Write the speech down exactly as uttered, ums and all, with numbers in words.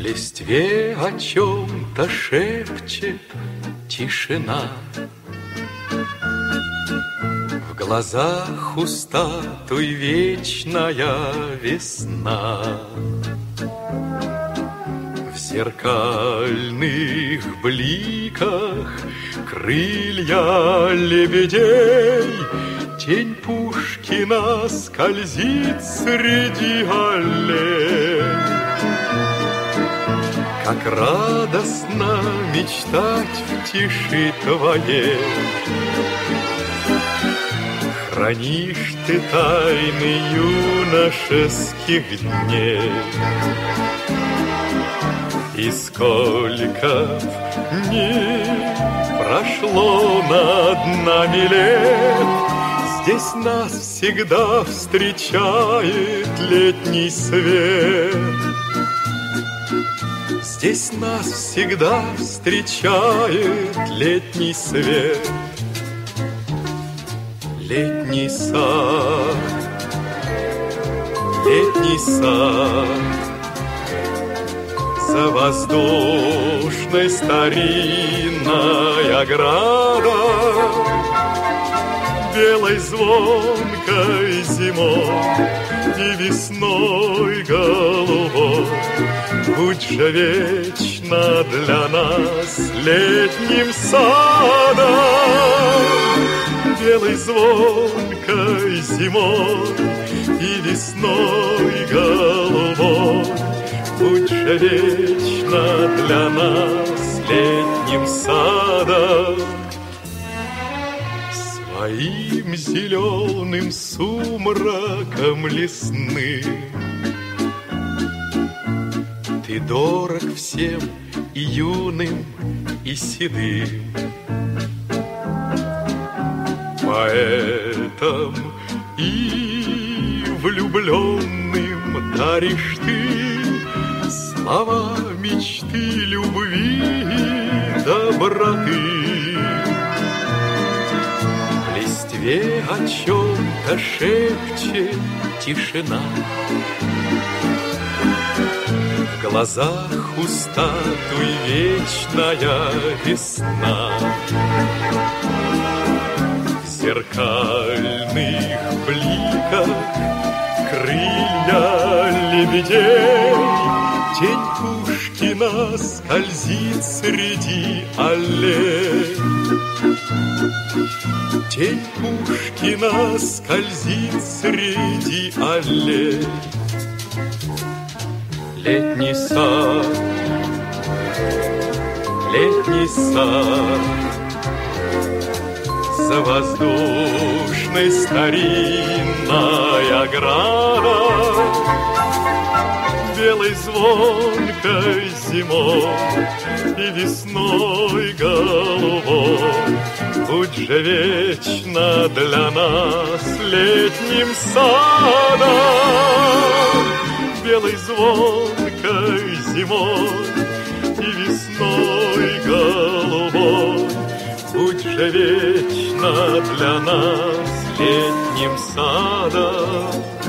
листве о чем-то шепчет тишина, в глазах устатуй вечная весна. В зеркальных бликах крылья лебедей, тень Пушкина скользит среди аллей. Как радостно мечтать в тиши твоей, хранишь ты тайны юношеских дней. И сколько дней прошло над нами лет, здесь нас всегда встречает летний свет. Здесь нас всегда встречает летний свет. Летний сад, летний сад, за воздушной старинной оградой, белой звонкой зимой и весной голубой. Будь же вечно для нас летним садом, белой звонкой зимой и весной голубой. Будь же вечно для нас летним садом. Своим зеленым сумраком лесным ты дорог всем и юным, и седым. Поэтом и влюбленным даришь ты слова мечты, любви, доброты. В листве о чем-то шепчет тишина, в глазах устатуй вечная весна. В зеркальных бликах крылья лебедей, тень Пушкина скользит среди аллей. Тень Пушкина скользит среди аллей. Летний сад, летний сад, за воздушной старинной оградой, белой звонкой зимой и весной голубой. Будь же вечно для нас летним садом, белой звонкой зимой и весной голубой. Будь же вечно для нас летним садом.